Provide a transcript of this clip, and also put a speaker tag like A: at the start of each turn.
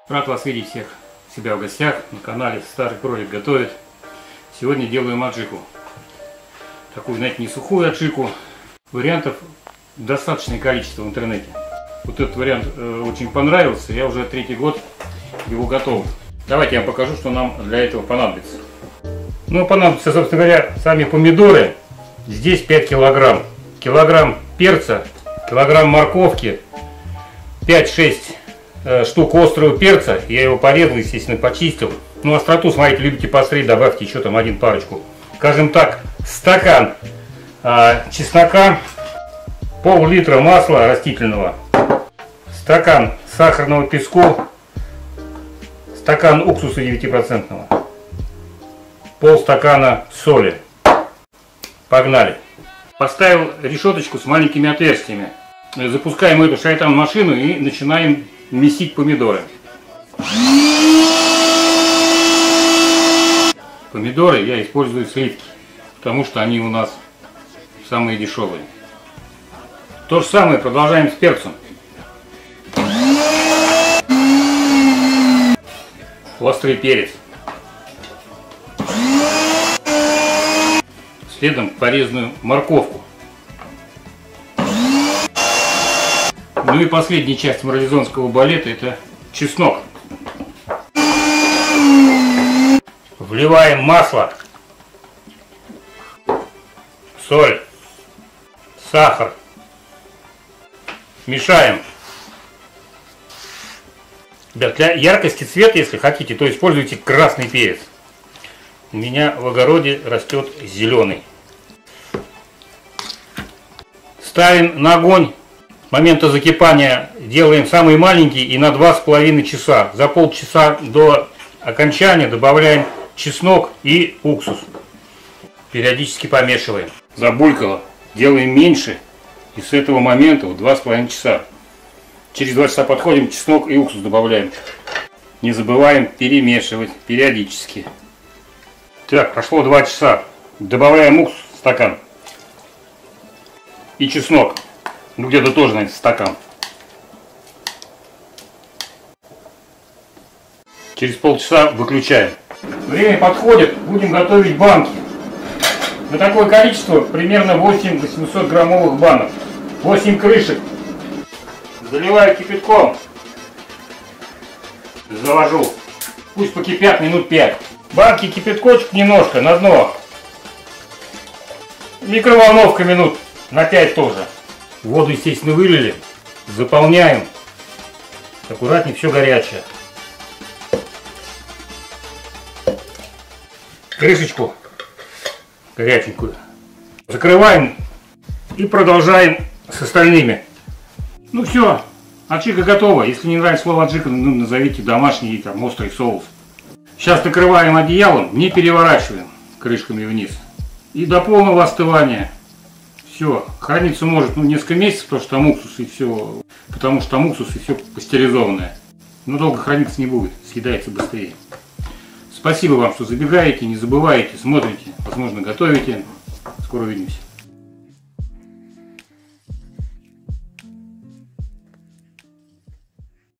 A: Рад вас видеть всех у себя в гостях на канале Старый Кролик Готовит. Сегодня делаем аджику. Такую, знаете, не сухую аджику. Вариантов достаточное количество в интернете. Вот этот вариант очень понравился. Я уже третий год его готовлю. Давайте я вам покажу, что нам для этого понадобится. Ну, понадобится, собственно говоря, сами помидоры. Здесь 5 килограмм. Килограмм перца, килограмм морковки, 5-6 штук острого перца. Я его порезал, естественно, почистил. Ну, остроту, смотрите, любите посмотреть, добавьте еще там один парочку. Скажем так, стакан чеснока, пол-литра масла растительного, стакан сахарного песку, стакан уксуса 9%, полстакана соли. Погнали! Поставил решеточку с маленькими отверстиями. Запускаем эту шайтан-машину и начинаем месить помидоры. Помидоры я использую сливки, потому что они у нас самые дешевые. То же самое продолжаем с перцем. Острый перец. Следом порезанную морковку. Ну и последняя часть марлезонского балета — это чеснок. Вливаем масло, соль, сахар. Мешаем. Для яркости цвета, если хотите, то используйте красный перец. У меня в огороде растет зеленый. Ставим на огонь. С момента закипания делаем самый маленький и на 2,5 часа. За полчаса до окончания добавляем чеснок и уксус. Периодически помешиваем. Забулькало. Делаем меньше. И с этого момента в 2,5 часа. Через 2 часа подходим, чеснок и уксус добавляем. Не забываем перемешивать периодически. Так, прошло 2 часа. Добавляем уксус в стакан. И чеснок. Ну, где-то тоже, наверное, стакан. Через полчаса выключаем. Время подходит. Будем готовить банки. На такое количество примерно 8 800-граммовых банок. 8 крышек. Заливаю кипятком. Завожу. Пусть покипят минут 5. Банки кипяткочек немножко на дно. Микроволновка минут на 5 тоже. Воду, естественно, вылили. Заполняем. Аккуратнее, все горячее. Крышечку горяченькую. Закрываем и продолжаем с остальными. Ну все, аджика готова. Если не нравится слово аджика, ну, назовите домашний там острый соус. Сейчас накрываем одеялом, не переворачиваем крышками вниз. И до полного остывания. Все, храниться может несколько месяцев, потому что там уксус и все пастеризованное. Но долго храниться не будет, съедается быстрее. Спасибо вам, что забегаете, не забывайте, смотрите, возможно, готовите. Скоро увидимся.